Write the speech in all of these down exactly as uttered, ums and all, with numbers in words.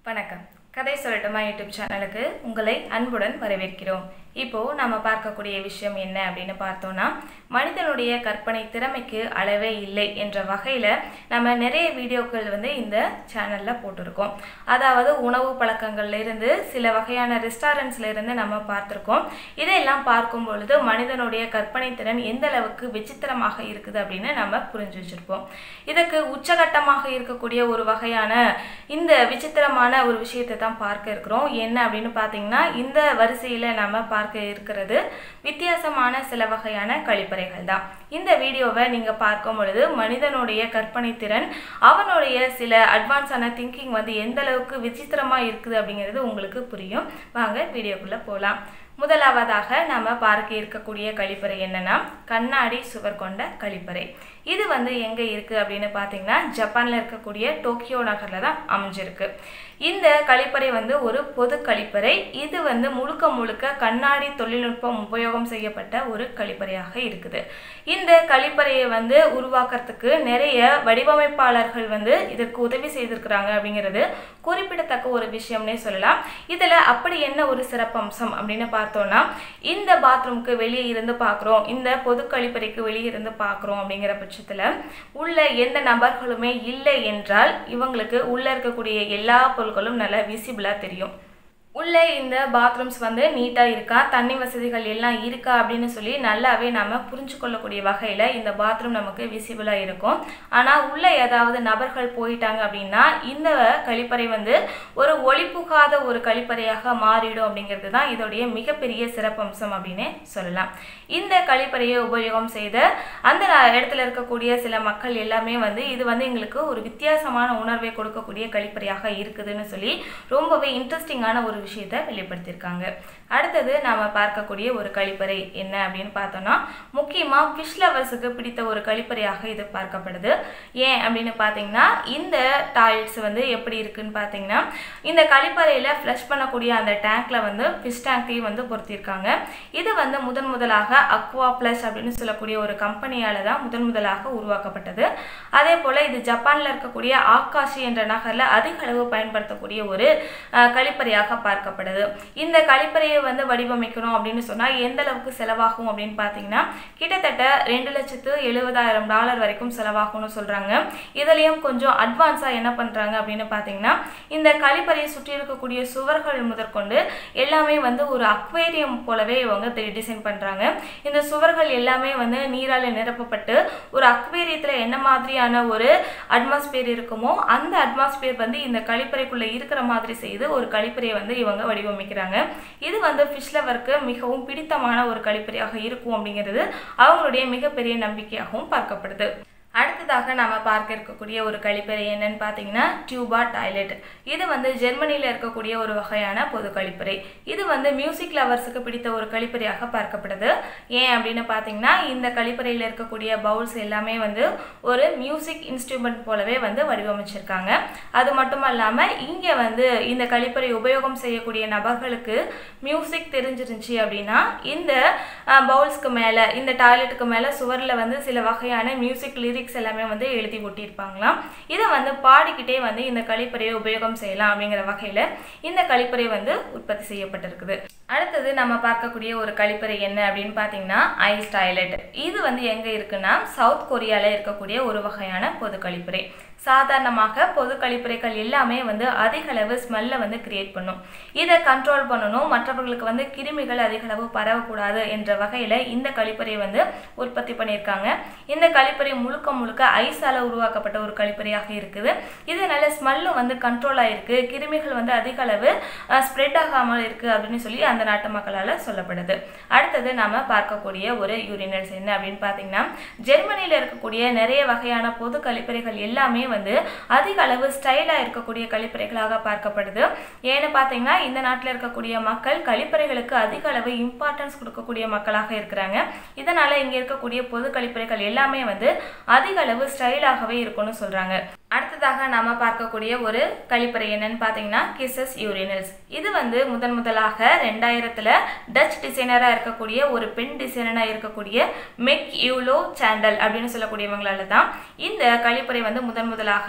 வணக்கம். கதை சொல்லட்டுமா யூடியூப் சேனலுக்கு உங்களை அன்புடன் வரவேற்கிறோம். இப்போ நம்ம பார்க்கக்கூடிய விஷயம் என்ன அப்படின்னு பார்த்தோம்னா, மனிதனுடைய கற்பனை திறமைக்கு அளவே இல்லை என்ற வகையில் நம்ம நிறைய வீடியோக்கள் வந்து இந்த சேனலில் போட்டிருக்கோம். அதாவது உணவு பழக்கங்கள்ல இருந்து சில வகையான ரெஸ்டாரண்ட்ஸ்ல இருந்து நம்ம பார்த்துருக்கோம். இதையெல்லாம் பார்க்கும் பொழுது மனிதனுடைய கற்பனை திறன் எந்த அளவுக்கு விசித்திரமாக இருக்குது அப்படின்னு நம்ம புரிஞ்சு வச்சிருப்போம். இதுக்கு உச்சகட்டமாக இருக்கக்கூடிய ஒரு வகையான இந்த விசித்திரமான ஒரு விஷயத்தை தான் பார்க்க இருக்கிறோம். என்ன அப்படின்னு பார்த்தீங்கன்னா, இந்த வரிசையில் நம்ம பார்க்க இருக்கிறது வித்தியாசமான சில வகையான கழிப்பறைகள் தான். இந்த வீடியோவை நீங்க பார்க்கும் பொழுது மனிதனுடைய கற்பனை திறன், அவனுடைய சில அட்வான்ஸான திங்கிங் வந்து எந்த அளவுக்கு விசித்திரமா இருக்குது அப்படிங்கிறது உங்களுக்கு புரியும். வாங்க வீடியோக்குள்ள போகலாம். முதலாவதாக நம்ம பார்க்க இருக்கக்கூடிய கழிப்பறை என்னன்னா, கண்ணாடி சுவர் கொண்ட கழிப்பறை. இது வந்து எங்க இருக்கு அப்படின்னு பார்த்தீங்கன்னா, ஜப்பான்ல இருக்கக்கூடிய டோக்கியோ நகர்ல தான் அமைஞ்சிருக்கு. இந்த கழிப்பறை வந்து ஒரு பொது கழிப்பறை. இது வந்து முழுக்க முழுக்க கண்ணாடி தொழில்நுட்பம் உபயோகம் செய்யப்பட்ட ஒரு கழிப்பறையாக இருக்குது. இந்த கழிப்பறையை வந்து உருவாக்குறதுக்கு நிறைய வடிவமைப்பாளர்கள் வந்து இதற்கு உதவி செய்திருக்கிறாங்க அப்படிங்கிறது குறிப்பிடத்தக்க ஒரு விஷயம்னே சொல்லலாம். இதுல அப்படி என்ன ஒரு சிறப்பம்சம் அப்படின்னு பார்த்தோம்னா, இந்த பாத்ரூமுக்கு வெளியே இருந்து பார்க்குறோம், இந்த பொது கழிப்பறைக்கு வெளியே இருந்து பார்க்குறோம் அப்படிங்கிற பட்சத்துல உள்ள எந்த நபர்களுமே இல்லை என்றால் இவங்களுக்கு உள்ள இருக்கக்கூடிய எல்லா பொருட்களும் நல்லா விசிபிளா தெரியும். உள்ளே இந்த பாத்ரூம்ஸ் வந்து நீட்டாக இருக்கா, தண்ணி வசதிகள் எல்லாம் இருக்கா அப்படின்னு சொல்லி நல்லாவே நம்ம புரிஞ்சு கொள்ளக்கூடிய வகையில் இந்த பாத்ரூம் நமக்கு விசிபிளாக இருக்கும். ஆனால் உள்ளே ஏதாவது நபர்கள் போயிட்டாங்க அப்படின்னா இந்த கழிப்பறை வந்து ஒரு ஒளிபுகாத ஒரு கழிப்பறையாக மாறிடும் அப்படிங்கிறது தான் இதோடைய மிகப்பெரிய சிறப்பம்சம் அப்படின்னு சொல்லலாம். இந்த கழிப்பறையை உபயோகம் செய்த அந்த இடத்துல இருக்கக்கூடிய சில மக்கள் எல்லாமே வந்து இது வந்து எங்களுக்கு ஒரு வித்தியாசமான உணர்வை கொடுக்கக்கூடிய கழிப்பறையாக இருக்குதுன்னு சொல்லி ரொம்பவே இன்ட்ரெஸ்டிங்கான ஒரு விஷயத்தை வெளிப்படுத்தியிருக்காங்க. அடுத்தது நாம பார்க்கக்கூடிய ஒரு கழிப்பறை என்ன அப்படின்னு பார்த்தோம்னா, முக்கியமா ஃபிஷ் லவர்ஸுக்கு பிடித்த ஒரு கழிப்பறையாக இது பார்க்கப்படுது. ஏன் அப்படின்னு பார்த்தீங்கன்னா, இந்த டாய்லெட்ஸ் வந்து எப்படி இருக்குன்னு பார்த்தீங்கன்னா, இந்த கழிப்பறையில ஃப்ளஷ் பண்ணக்கூடிய அந்த டேங்க்ல வந்து ஃபிஷ் டேங்கையும் வந்து பொருத்தியிருக்காங்க. இது வந்து முதன் முதலாக அக்வா பிளஸ் அப்படின்னு சொல்லக்கூடிய ஒரு கம்பெனியால தான் முதன் முதலாக உருவாக்கப்பட்டது. அதே போல இது ஜப்பான்ல இருக்கக்கூடிய ஆகாஷி என்ற நகர்ல அதிக அளவு பயன்படுத்தக்கூடிய ஒரு கழிப்பறையாக பார்க்கப்படுது. இந்த கழிப்பறையை வந்து வடிவமைக்கணும் அப்படின்னு சொன்னா எந்த அளவுக்கு செலவாகும் அப்படின்னு பார்த்தீங்கன்னா, கிட்டத்தட்ட ரெண்டு லட்சத்து எழுபதாயிரம் டாலர் வரைக்கும் செலவாகும்னு சொல்றாங்க. இதுலயும் கொஞ்சம் அட்வான்ஸா என்ன பண்றாங்க அப்படின்னு பார்த்தீங்கன்னா, இந்த கழிப்பறையை சுற்றி இருக்கக்கூடிய சுவர்கள் முதற்கொண்டு எல்லாமே வந்து ஒரு அக்வேரியம் போலவே இவங்க டிசைன் பண்றாங்க. இந்த சுவர்கள் எல்லாமே வந்து நீரால நிரப்பப்பட்டு ஒரு அக்வேரியத்துல என்ன மாதிரியான ஒரு அட்மாஸ்பியர் இருக்குமோ அந்த அட்மாஸ்பியர் வந்து இந்த கழிப்பறைக்குள்ள இருக்கிற மாதிரி செய்து ஒரு கழிப்பறையை வந்து இவங்க வடிவமைக்கிறாங்க. இது வந்து ஃபிஷ் லவருக்கு மிகவும் பிடித்தமான ஒரு கழிப்பறையாக இருக்கும் அப்படிங்கிறது அவங்களுடைய மிகப்பெரிய நம்பிக்கையாகவும் பார்க்கப்படுது. அடுத்ததாக நாம பார்க்க இருக்கக்கூடிய ஒரு கழிப்பறை என்னன்னு பார்த்தீங்கன்னா, டியூபா டாய்லெட். இது வந்து ஜெர்மனியில் இருக்கக்கூடிய ஒரு வகையான பொது கழிப்பறை. இது வந்து மியூசிக் லவர்ஸுக்கு பிடித்த ஒரு கழிப்பறையாக பார்க்கப்படுது. ஏன் அப்படின்னு பார்த்தீங்கன்னா, இந்த கழிப்பறையில் இருக்கக்கூடிய பவுல்ஸ் எல்லாமே வந்து ஒரு மியூசிக் இன்ஸ்ட்ருமெண்ட் போலவே வந்து வடிவமைச்சிருக்காங்க. அது மட்டும் இல்லாமல் இங்கே வந்து இந்த கழிப்பறை உபயோகம் செய்யக்கூடிய நபர்களுக்கு மியூசிக் தெரிஞ்சிருந்துச்சு அப்படின்னா இந்த பவுல்ஸ்க்கு மேலே, இந்த டாய்லெட்டுக்கு மேலே சுவரில் வந்து சில வகையான மியூசிக் லிரிக்ஸ் எல்லாமே வந்து எழுதி ஒட்டியிருப்பாங்களாம். இதை வந்து பாடிக்கிட்டே வந்து இந்த கழிப்பறையை உபயோகம் செய்யலாம் அப்படிங்கிற வகையில இந்த கழிப்பறை வந்து உற்பத்தி செய்யப்பட்டிருக்குது. அடுத்தது நம்ம பார்க்கக்கூடிய ஒரு கழிப்பறை என்ன அப்படின்னு பார்த்தீங்கன்னா, ஐஸ் டாய்லெட். இது வந்து எங்க இருக்குன்னா, சவுத் கொரியால இருக்கக்கூடிய ஒரு வகையான பொது கழிப்பறை. சாதாரணமாக பொது கழிப்பறைகள் எல்லாமே வந்து அதிக அளவு ஸ்மெல்லை வந்து கிரியேட் பண்ணும். இதை கண்ட்ரோல் பண்ணணும், மற்றவர்களுக்கு வந்து கிருமிகள் அதிக அளவு பரவக்கூடாது என்ற வகையில் இந்த கழிப்பறை வந்து உற்பத்தி பண்ணியிருக்காங்க. இந்த கழிப்பறை முழுக்க முழுக்க ஐஸால உருவாக்கப்பட்ட ஒரு கழிப்பறையாக இருக்குது. இதனால ஸ்மெல்லும் வந்து கண்ட்ரோல் ஆயிருக்கு, கிருமிகள் வந்து அதிக அளவு ஸ்ப்ரெட் ஆகாமல் இருக்கு அப்படின்னு சொல்லி அந்த நாட்டு மக்களால் சொல்லப்படுது. அடுத்தது நாம பார்க்கக்கூடிய ஒரு யூரினல்ஸ் என்ன அப்படின்னு பார்த்தீங்கன்னா, ஜெர்மனியில் இருக்கக்கூடிய நிறைய வகையான பொது கழிப்பறைகள் எல்லாமே வந்து அதிக அளவு ஸ்டைலா இருக்கக்கூடிய கழிப்பறைகளாக பார்க்கப்படுது. ஏன்னு பார்த்தீங்கன்னா, இந்த நாட்டில் இருக்கக்கூடிய மக்கள் கழிப்பறைகளுக்கு அதிக அளவு இம்பார்ட்டன்ஸ் கொடுக்கக்கூடிய மக்களாக இருக்கிறாங்க. இதனால இங்க இருக்கக்கூடிய பொது கழிப்பறைகள் எல்லாமே வந்து அதிக அளவு ஸ்டைலாகவே இருக்கும்னு சொல்றாங்க. அடுத்ததாக நாம பார்க்கக்கூடிய ஒரு கழிப்பறை என்னன்னு பார்த்தீங்கன்னா, கிசஸ் யூரினல்ஸ். இது வந்து முதன் முதலாக ரெண்டாயிரத்துல டச் டிசைனரா இருக்கக்கூடிய ஒரு பெண் டிசைனரா இருக்கக்கூடிய மெக் யூலோ சாண்டல் அப்படின்னு சொல்லக்கூடியவங்களால தான் இந்த கழிப்பறை வந்து முதன் முதலாக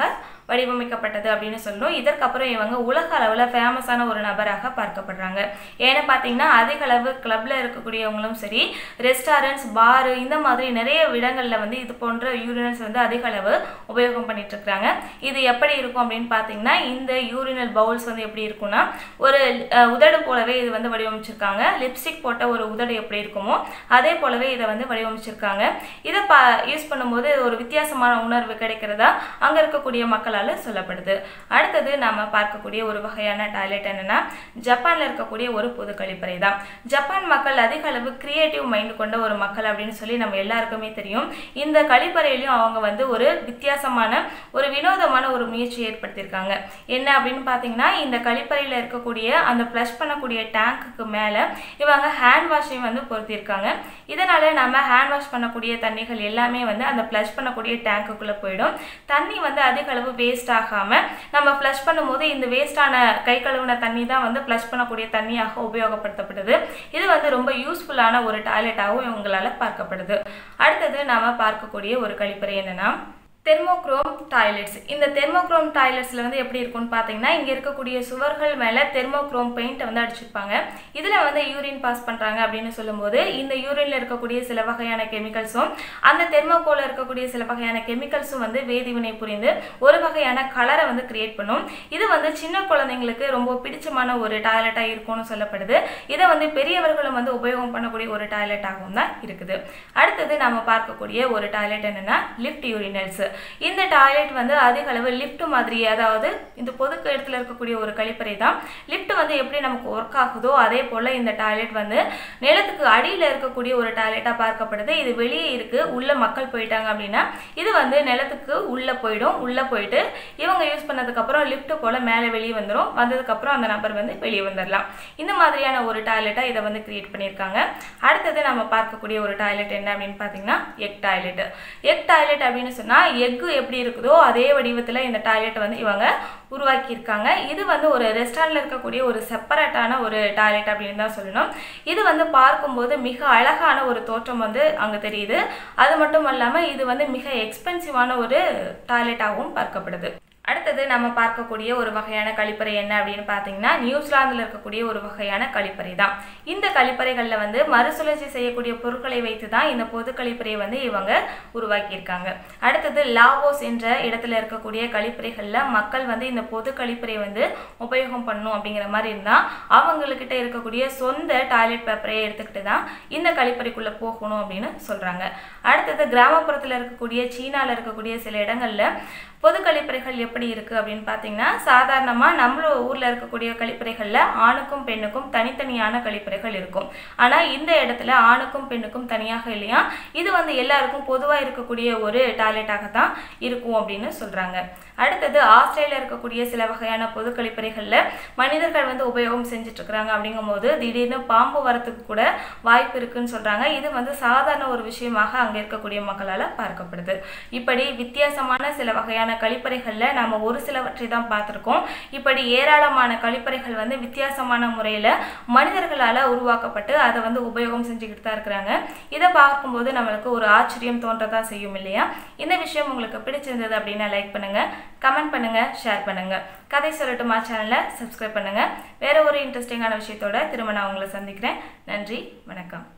வடிவமைக்கப்பட்டது அப்படின்னு சொல்றோம். இதற்கப்புறம் இவங்க உலக அளவில் ஃபேமஸான ஒரு நபராக பார்க்கப்படுறாங்க. ஏன்னா பார்த்தீங்கன்னா அதிக அளவு கிளப்ல இருக்கக்கூடியவங்களும் சரி, ரெஸ்டாரண்ட்ஸ், பாரு இந்த மாதிரி நிறைய இடங்கள்ல வந்து இது போன்ற யூரினல்ஸ் வந்து அதிக அளவு உபயோகம் பண்ணிட்டு இருக்காங்க. இது எப்படி இருக்கும் அப்படின்னு பார்த்தீங்கன்னா, இந்த யூரினல் பவுல்ஸ் வந்து எப்படி இருக்கும்னா ஒரு உதடு போலவே இது வந்து வடிவமைச்சிருக்காங்க. லிப்ஸ்டிக் போட்ட ஒரு உதடு எப்படி இருக்குமோ அதே போலவே இதை வந்து வடிவமைச்சிருக்காங்க. இதை பா யூஸ் பண்ணும்போது ஒரு வித்தியாசமான உணர்வு கிடைக்கிறதா அங்கே இருக்கக்கூடிய மக்களால் சொல்லப்படுது. அடுத்தது நாம் பார்க்கக்கூடிய ஒரு வகையான டாய்லெட் என்னன்னா, ஜப்பானில் இருக்கக்கூடிய ஒரு பொது கழிப்பறை தான். ஜப்பான் மக்கள் அதிக அளவு கிரியேட்டிவ் மைண்ட் கொண்ட ஒரு மக்கள் அப்படின்னு சொல்லி நம்ம எல்லாருக்குமே தெரியும். இந்த கழிப்பறையிலையும் அவங்க வந்து ஒரு வித்தியாசமான ஒரு வினோதமான ஒரு முயற்சி ஏற்படுத்தியிருக்காங்க. என்ன அப்படின்னு பார்த்தீங்கன்னா, இந்த கழிப்பறையில் இருக்கக்கூடிய அந்த ஃப்ளஷ் பண்ணக்கூடிய டேங்க்குக்கு மேலே இவங்க ஹேண்ட் வாஷையும் வந்து பொருத்தியிருக்காங்க. இதனால நம்ம ஹேண்ட் வாஷ் பண்ணக்கூடிய தண்ணிகள் எல்லாமே வந்து அந்த ஃப்ளஷ் பண்ணக்கூடிய டேங்க்குள்ளே போயிடும். தண்ணி வந்து அதிக அளவு வேஸ்ட் ஆகாமல் நம்ம ஃப்ளஷ் பண்ணும்போது இந்த வேஸ்டான கை கழுவின தண்ணி தான் வந்து ஃப்ளஷ் பண்ணக்கூடிய தண்ணியாக உபயோகப்படுத்தப்படுது. இது வந்து ரொம்ப யூஸ்ஃபுல்லான ஒரு டாய்லெட்டாகவும் இவங்களால் பார்க்கப்படுது. அடுத்தது நாம பார்க்கக்கூடிய ஒரு கழிப்பறை என்னன்னா தெர்மோக்ரோம் டாய்லெட்ஸ். இந்த தெர்மோக்ரோம் டாய்லெட்ஸில் வந்து எப்படி இருக்கும்னு பார்த்தீங்கன்னா, இங்கே இருக்கக்கூடிய சுவர்கள் மேலே தெர்மோக்ரோம் பெயிண்ட்டை வந்து அடிச்சிருப்பாங்க. இதில் வந்து யூரின் பாஸ் பண்ணுறாங்க அப்படின்னு சொல்லும்போது இந்த யூரினில் இருக்கக்கூடிய சில வகையான கெமிக்கல்ஸும் அந்த தெர்மோகோலில் இருக்கக்கூடிய சில வகையான கெமிக்கல்ஸும் வந்து வேதிவினை புரிந்து ஒரு வகையான கலரை வந்து கிரியேட் பண்ணும். இது வந்து சின்ன குழந்தைங்களுக்கு ரொம்ப பிடிச்சமான ஒரு டாய்லெட்டாக இருக்கும்னு சொல்லப்படுது. இதை வந்து பெரியவர்களும் வந்து உபயோகம் பண்ணக்கூடிய ஒரு டாய்லெட்டாகவும் தான் இருக்குது. அடுத்தது நம்ம பார்க்கக்கூடிய ஒரு டாய்லெட் என்னென்னா லிஃப்ட் யூரினல்ஸ். இந்த டாய்லெட் வந்து அதிக அளவு லிஃப்ட் மாதிரி, அதாவது இந்த பொது இடத்துல இருக்கக்கூடிய ஒரு கழிப்பறை தான். லிஃப்ட் வந்து எப்படி நமக்கு ஒர்க் ஆகுதோ அதே போல இந்த டாய்லெட் வந்து நிலத்துக்கு அடியில் இருக்கக்கூடிய ஒரு டாய்லெட்டாக பார்க்கப்படுது. இது வெளியே இருக்கு, உள்ள மக்கள் போயிட்டாங்க அப்படின்னா இது வந்து நிலத்துக்கு உள்ள போயிடும். உள்ள போயிட்டு இவங்க யூஸ் பண்ணதுக்கு அப்புறம் லிஃப்ட் போல மேலே வெளியே வந்துடும். வந்ததுக்கு அப்புறம் அந்த நபர் வந்து வெளியே வந்துடலாம். இந்த மாதிரியான ஒரு டாய்லெட்டா இதை வந்து கிரியேட் பண்ணியிருக்காங்க. அடுத்தது நம்ம பார்க்கக்கூடிய ஒரு டாய்லெட் என்ன அப்படின்னு பார்த்தீங்கன்னா எக் டாய்லெட். எக் டாய்லெட் அப்படின்னு சொன்னா எக்கு எப்படி இருக்குதோ அதே வடிவத்தில் இந்த டாய்லெட் வந்து இவங்க உருவாக்கியிருக்காங்க. இது வந்து ஒரு ரெஸ்டாரண்ட்ல இருக்கக்கூடிய ஒரு செப்பரேட்டான ஒரு டாய்லெட் அப்படின்னு தான் சொல்லணும். இது வந்து பார்க்கும்போது மிக அழகான ஒரு தோற்றம் வந்து அங்கே தெரியுது. அது மட்டும் இல்லாமல் இது வந்து மிக எக்ஸ்பென்சிவான ஒரு டாய்லெட்டாகவும் பார்க்கப்படுது. அடுத்தது நம்ம பார்க்கக்கூடிய ஒரு வகையான கழிப்பறை என்ன அப்படின்னு பார்த்தீங்கன்னா, நியூசிலாந்தில் இருக்கக்கூடிய ஒரு வகையான கழிப்பறை தான். இந்த கழிப்பறைகளில் வந்து மறுசுழற்சி செய்யக்கூடிய பொருட்களை வைத்து தான் இந்த பொது கழிப்பறையை வந்து இவங்க உருவாக்கியிருக்காங்க. அடுத்தது லாவோஸ் என்ற இடத்துல இருக்கக்கூடிய கழிப்பறைகளில் மக்கள் வந்து இந்த பொது கழிப்பறை வந்து உபயோகம் பண்ணணும் அப்படிங்கிற மாதிரி இருந்தால் அவங்கக்கிட்ட இருக்கக்கூடிய சொந்த டாய்லெட் பேப்பரை எடுத்துக்கிட்டு தான் இந்த கழிப்பறைக்குள்ளே போகணும் அப்படின்னு சொல்கிறாங்க. அடுத்தது கிராமப்புறத்தில் இருக்கக்கூடிய சீனாவில் இருக்கக்கூடிய சில இடங்களில் பொது கழிப்பறைகள் எப்படி இருக்குது அப்படின்னு பார்த்தீங்கன்னா, சாதாரணமாக நம்மள ஊரில் இருக்கக்கூடிய கழிப்பறைகளில் ஆணுக்கும் பெண்ணுக்கும் தனித்தனியான கழிப்பறைகள் இருக்கும். ஆனால் இந்த இடத்துல ஆணுக்கும் பெண்ணுக்கும் தனியாக இல்லையா, இது வந்து எல்லாருக்கும் பொதுவாக இருக்கக்கூடிய ஒரு டாய்லெட்டாக தான் இருக்கும் அப்படின்னு சொல்கிறாங்க. அடுத்தது ஆஸ்திரேலியா இருக்கக்கூடிய சில வகையான பொது கழிப்பறைகளில் மனிதர்கள் வந்து உபயோகம் செஞ்சுட்டு இருக்கிறாங்க. அப்படிங்கும்போது திடீர்னு பாம்பு வரத்துக்கு கூட வாய்ப்பு இருக்குன்னு சொல்கிறாங்க. இது வந்து சாதாரண ஒரு விஷயமாக அங்கே இருக்கக்கூடிய மக்களால் பார்க்கப்படுது. இப்படி வித்தியாசமான சில வகையான கழிப்பறைகளில் நம்ம ஒரு சிலவற்றை தான் பார்த்துருக்கோம். இப்படி ஏராளமான கழிப்பறைகள் வந்து வித்தியாசமான முறையில் மனிதர்களால் உருவாக்கப்பட்டு அதை வந்து உபயோகம் செஞ்சுக்கிட்டு தான் இருக்கிறாங்க. இதை பார்க்கும்போது நம்மளுக்கு ஒரு ஆச்சரியம் தோன்றதான் செய்யும் இல்லையா. இந்த விஷயம் உங்களுக்கு பிடிச்சிருந்தது அப்படின்னா லைக் பண்ணுங்க, கமெண்ட் பண்ணுங்க, ஷேர் பண்ணுங்க. கதை சொல்லட்டுமா சேனலை சப்ஸ்கிரைப் பண்ணுங்க. வேற ஒரு இன்ட்ரெஸ்டிங்கான விஷயத்தோட திரும்ப நான் உங்களை சந்திக்கிறேன். நன்றி, வணக்கம்.